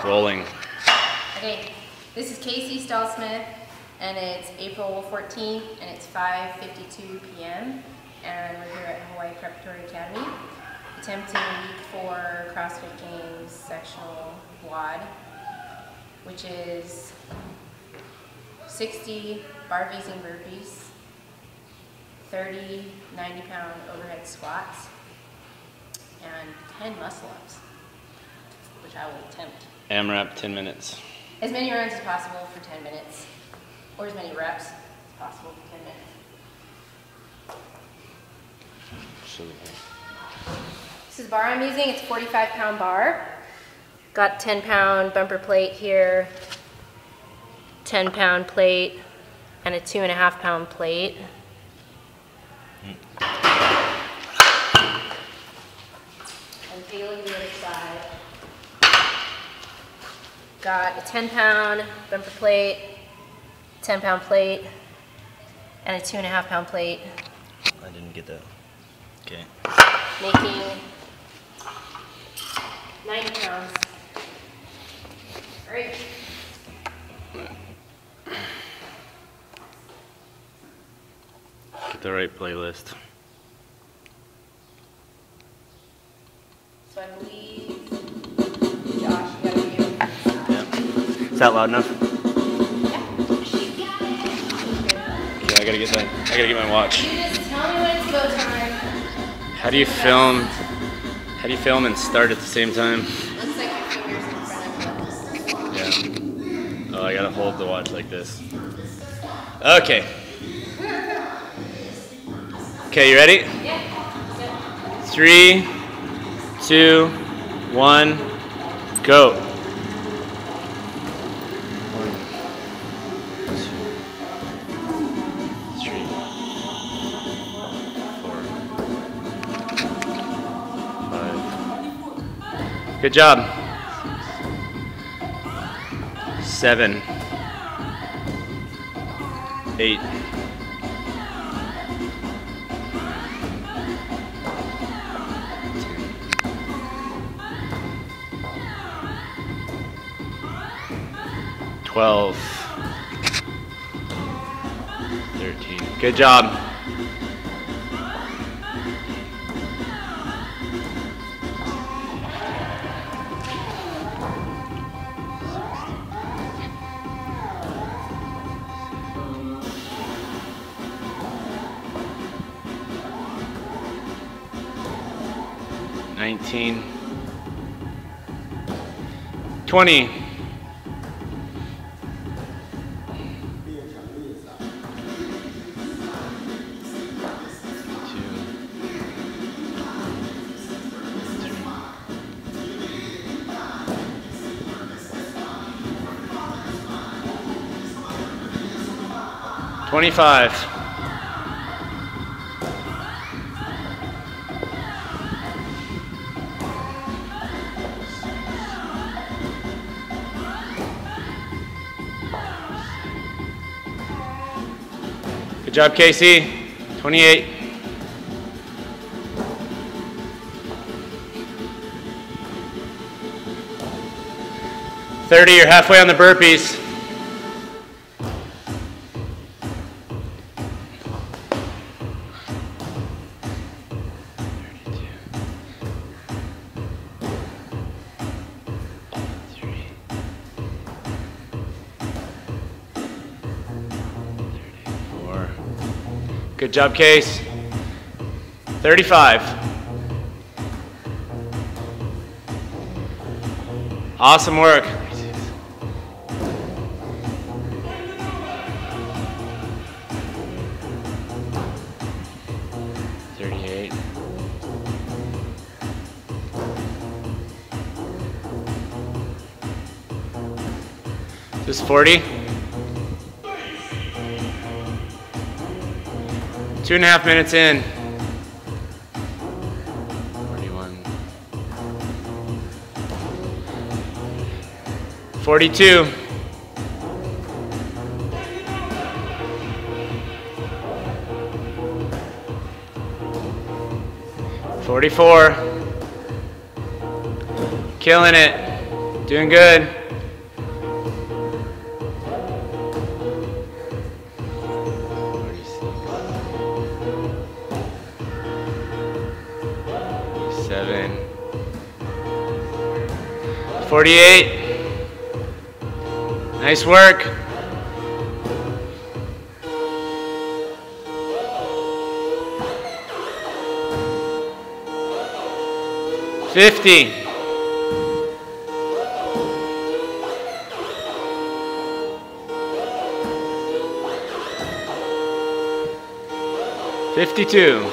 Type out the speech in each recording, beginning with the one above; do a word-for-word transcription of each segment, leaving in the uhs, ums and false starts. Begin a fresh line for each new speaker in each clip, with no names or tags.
Rolling.
Okay, this is Casey Stallsmith, and it's April fourteenth, and it's five fifty-two p m and we're here at Hawaii Preparatory Academy, attempting week four CrossFit Games Sectional W O D, which is sixty burpees and burpees, thirty ninety pound overhead squats, and ten muscle ups, which I will attempt.
AMRAP, ten minutes.
As many runs as possible for ten minutes, or as many reps as possible for ten minutes. This is the bar I'm using. It's a forty-five pound bar. Got ten pound bumper plate here, ten pound plate, and a two and a half pound plate. And take a look at the other side. Got a ten pound bumper plate, ten pound plate, and a two and a half pound plate.
I didn't get that. Okay.
Making ninety pounds. All right.
Get the right playlist.
So I believe, Josh, you gotta be.
Yeah. Is that loud enough?
Yeah.
Okay, I gotta get that. I gotta get my watch.
You just tell me when it's go time.
How do you film? How do you film and start at the same time?
Looks like your fingers in front of you.
Yeah. Oh, I gotta hold the watch like this. Okay. Okay, you ready?
Yeah.
Three, two, one, go. Good job. Seven, eight, twelve, thirteen. Good job. nineteen, twenty, twenty-five, good job, Casey. twenty-eight. thirty, you're halfway on the burpees. Good job, Case. thirty-five. Awesome work. thirty-eight. This is forty. Two and a half minutes in. forty-one. forty-two. forty-four. Killing it. Doing good. Seven. forty-eight. Nice work. fifty. fifty-two.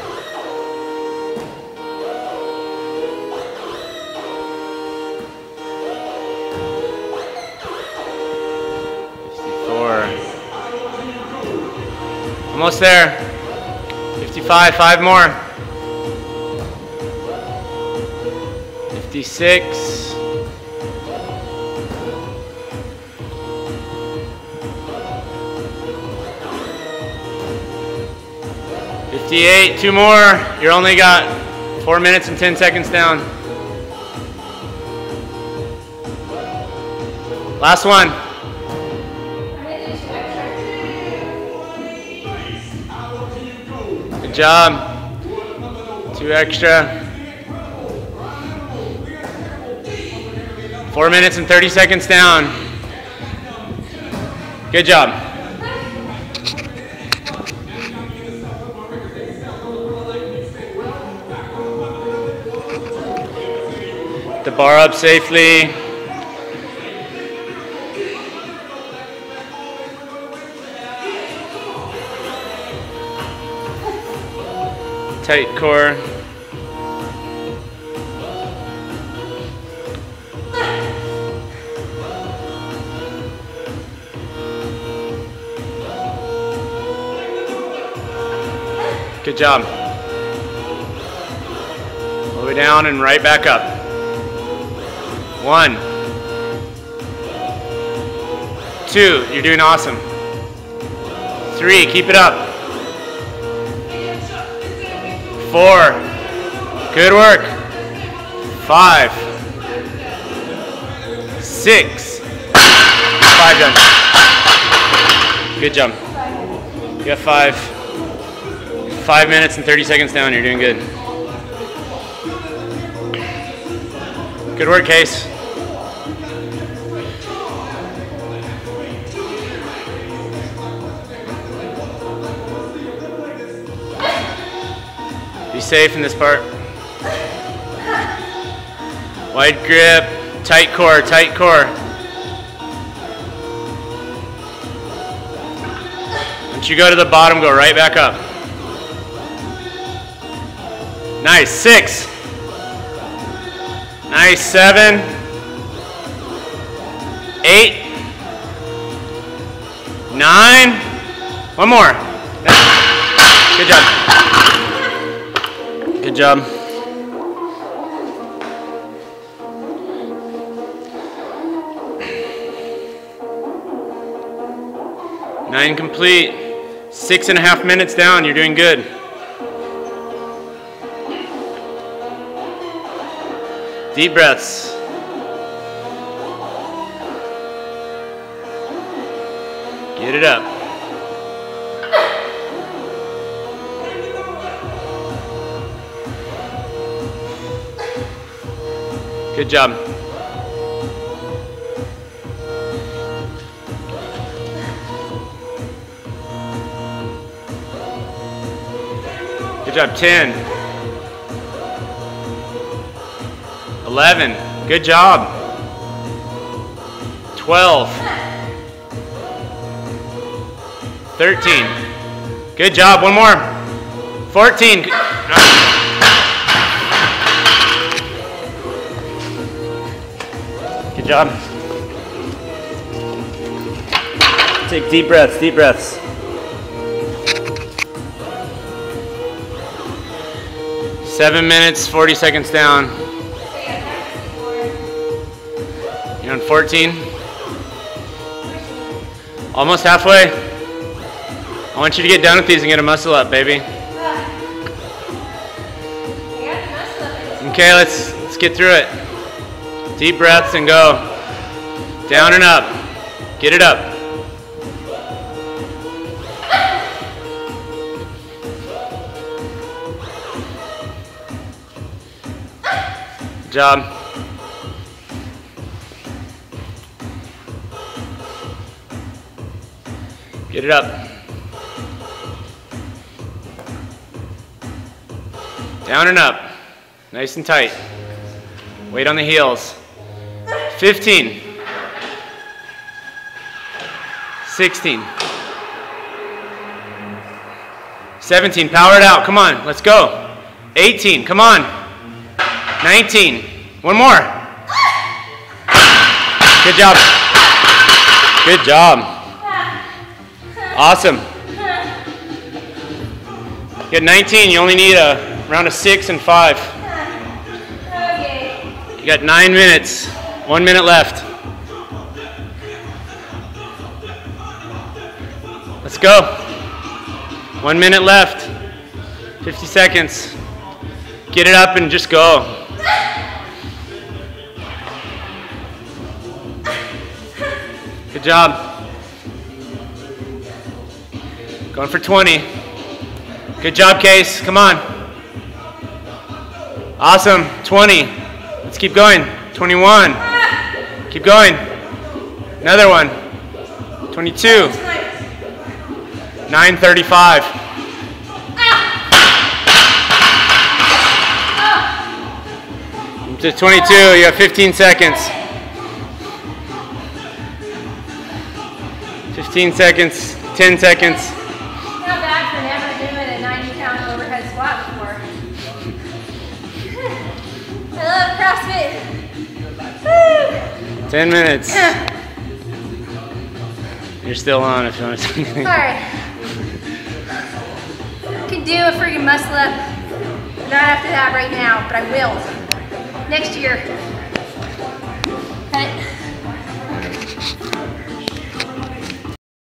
fifty-four. Almost there. fifty-five, five more. fifty-six. fifty-eight, two more. You're only got four minutes and ten seconds down. Last one. Good job. Two extra. Four minutes and thirty seconds down. Good job. The bar up safely. Tight core. Good job. All the way down and right back up. One. Two, you're doing awesome. Three, keep it up. Four, good work. Five. Six. Five done. Good job. You got five. Five minutes and thirty seconds down, you're doing good. Good work, Case. Be safe in this part. Wide grip, tight core, tight core. Once you go to the bottom, go right back up. Nice, six. Nice, seven. Eight. Nine. One more. Good job. Good job. Nine complete. Six and a half minutes down. You're doing good. Deep breaths. Get it up. Good job. Good job, ten. eleven, good job. twelve. thirteen, good job, one more. fourteen. Good job. Take deep breaths, deep breaths. Seven minutes, forty seconds down. You're on fourteen. Almost halfway. I want you to get done with these and get a muscle up, baby. Okay, let's let's get through it. Deep breaths and go. Down and up. Get it up. Good job. Get it up. Down and up. Nice and tight. Weight on the heels. fifteen. sixteen. seventeen. Power it out. Come on. Let's go. eighteen. Come on. nineteen. One more. Good job. Good job. Awesome. You got nineteen. You only need a round of six and five. You got nine minutes. One minute left. Let's go. One minute left. fifty seconds. Get it up and just go. Good job. Going for twenty. Good job, Case. Come on. Awesome. twenty. Let's keep going. twenty-one. Keep going. Another one. twenty-two. nine thirty-five. To twenty-two. You have fifteen seconds. fifteen seconds. ten seconds.
Not bad for never doing a ninety pound overhead squat before. I love CrossFit. Woo.
ten minutes. You're still on if you want to.
Alright. Can do a freaking muscle up. Not after that right now, but I will. Next year.